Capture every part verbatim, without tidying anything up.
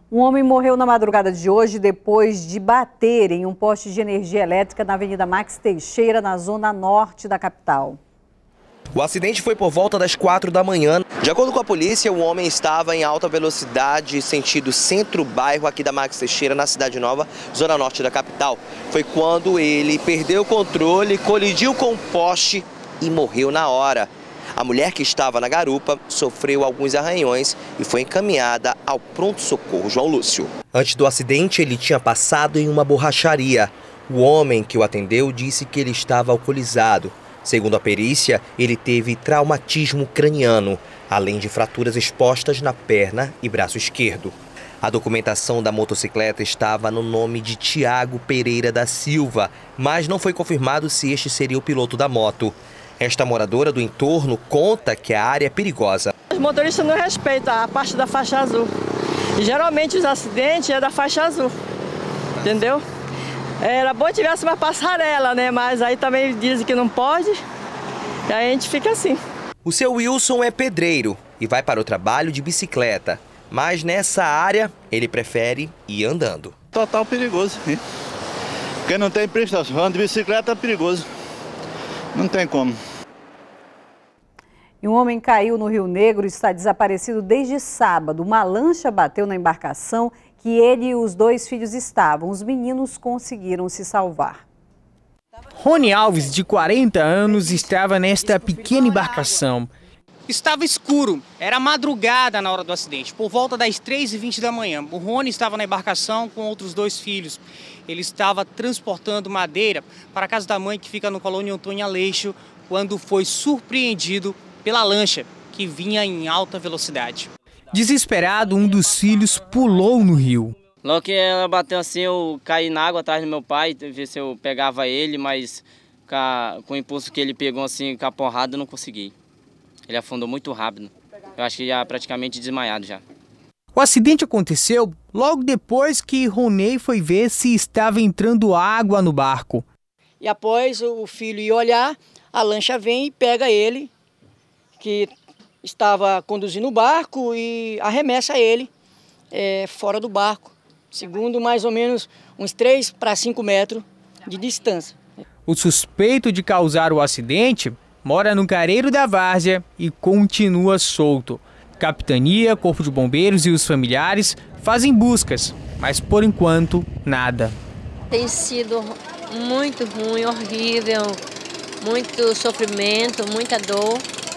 Um homem morreu na madrugada de hoje depois de bater em um poste de energia elétrica na Avenida Max Teixeira, na zona norte da capital. O acidente foi por volta das quatro da manhã. De acordo com a polícia, o homem estava em alta velocidade, sentido centro-bairro aqui da Max Teixeira, na Cidade Nova, zona norte da capital. Foi quando ele perdeu o controle, colidiu com o poste e morreu na hora. A mulher que estava na garupa sofreu alguns arranhões e foi encaminhada ao pronto-socorro João Lúcio. Antes do acidente, ele tinha passado em uma borracharia. O homem que o atendeu disse que ele estava alcoolizado. Segundo a perícia, ele teve traumatismo craniano, além de fraturas expostas na perna e braço esquerdo. A documentação da motocicleta estava no nome de Tiago Pereira da Silva, mas não foi confirmado se este seria o piloto da moto. Esta moradora do entorno conta que a área é perigosa. Os motoristas não respeitam a parte da faixa azul. E geralmente os acidentes é da faixa azul, entendeu? Era bom que tivesse uma passarela, né? Mas aí também dizem que não pode, e aí a gente fica assim. O seu Wilson é pedreiro e vai para o trabalho de bicicleta, mas nessa área ele prefere ir andando. Total perigoso, hein? Quem não tem prestação de bicicleta é perigoso, não tem como. E um homem caiu no Rio Negro e está desaparecido desde sábado. Uma lancha bateu na embarcação que ele e os dois filhos estavam. Os meninos conseguiram se salvar. Rony Alves, de quarenta anos, estava nesta pequena embarcação. Estava escuro, era madrugada na hora do acidente, por volta das três e vinte da manhã. O Rony estava na embarcação com outros dois filhos. Ele estava transportando madeira para a casa da mãe, que fica no Colônia Antônio Aleixo, quando foi surpreendido pela lancha, que vinha em alta velocidade. Desesperado, um dos filhos pulou no rio. Logo que ela bateu assim, eu caí na água atrás do meu pai, ver se eu pegava ele, mas com o impulso que ele pegou assim, com a porrada, eu não consegui. Ele afundou muito rápido. Eu acho que já praticamente desmaiado já. O acidente aconteceu logo depois que Rony foi ver se estava entrando água no barco. E após o filho ir olhar, a lancha vem e pega ele, que estava conduzindo o barco, e arremessa ele é, fora do barco, segundo mais ou menos uns três para cinco metros de distância. O suspeito de causar o acidente mora no Careiro da Várzea e continua solto. Capitania, Corpo de Bombeiros e os familiares fazem buscas, mas por enquanto nada. Tem sido muito ruim, horrível, muito sofrimento, muita dor.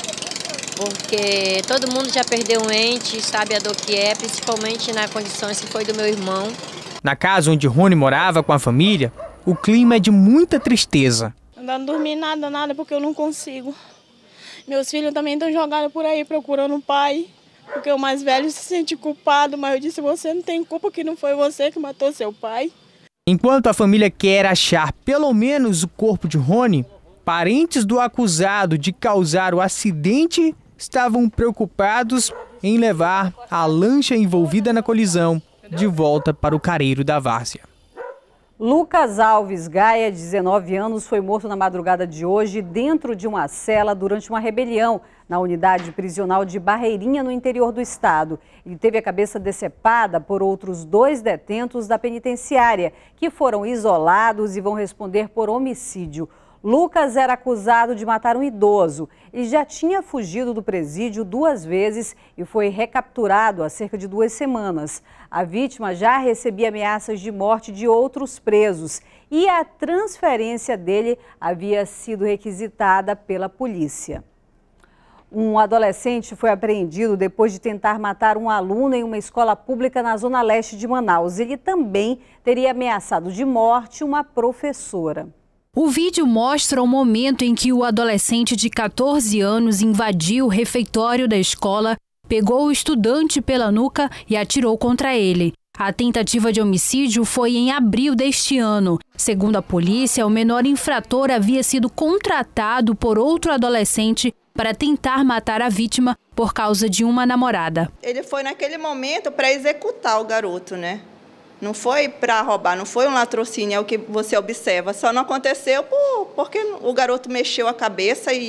Porque todo mundo já perdeu um ente, sabe a dor que é, principalmente na condição que foi do meu irmão. Na casa onde Rony morava com a família, o clima é de muita tristeza. Não dormi nada, nada, porque eu não consigo. Meus filhos também estão jogados por aí procurando o pai, porque o mais velho se sente culpado, mas eu disse, você não tem culpa, que não foi você que matou seu pai. Enquanto a família quer achar pelo menos o corpo de Rony, parentes do acusado de causar o acidente estavam preocupados em levar a lancha envolvida na colisão de volta para o Careiro da Várzea. Lucas Alves Gaia, de dezenove anos, foi morto na madrugada de hoje dentro de uma cela durante uma rebelião na unidade prisional de Barreirinha, no interior do estado. Ele teve a cabeça decepada por outros dois detentos da penitenciária, que foram isolados e vão responder por homicídio. Lucas era acusado de matar um idoso. Ele já tinha fugido do presídio duas vezes e foi recapturado há cerca de duas semanas. A vítima já recebia ameaças de morte de outros presos e a transferência dele havia sido requisitada pela polícia. Um adolescente foi apreendido depois de tentar matar um aluno em uma escola pública na zona leste de Manaus. Ele também teria ameaçado de morte uma professora. O vídeo mostra o momento em que o adolescente de quatorze anos invadiu o refeitório da escola, pegou o estudante pela nuca e atirou contra ele. A tentativa de homicídio foi em abril deste ano. Segundo a polícia, o menor infrator havia sido contratado por outro adolescente para tentar matar a vítima por causa de uma namorada. Ele foi naquele momento para executar o garoto, né? Não foi para roubar, não foi um latrocínio, é o que você observa. Só não aconteceu por, porque o garoto mexeu a cabeça e,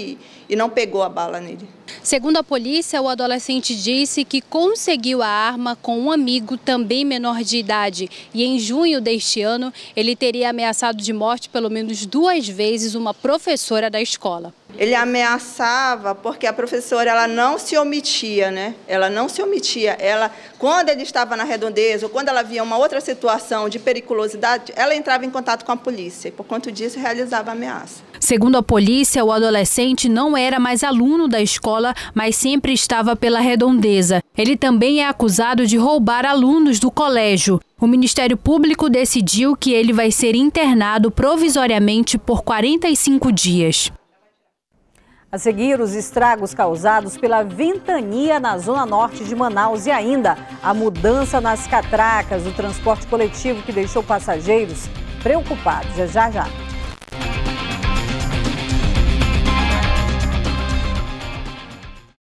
e não pegou a bala nele. Segundo a polícia, o adolescente disse que conseguiu a arma com um amigo também menor de idade e em junho deste ano ele teria ameaçado de morte pelo menos duas vezes uma professora da escola. Ele ameaçava porque a professora ela não se omitia, né? Ela não se omitia. Ela, quando ele estava na redondeza ou quando ela via uma outra situação de periculosidade, ela entrava em contato com a polícia e, por conta disso, realizava a ameaça. Segundo a polícia, o adolescente não era mais aluno da escola, mas sempre estava pela redondeza. Ele também é acusado de roubar alunos do colégio. O Ministério Público decidiu que ele vai ser internado provisoriamente por quarenta e cinco dias. A seguir, os estragos causados pela ventania na zona norte de Manaus e ainda a mudança nas catracas do transporte coletivo que deixou passageiros preocupados. É já já.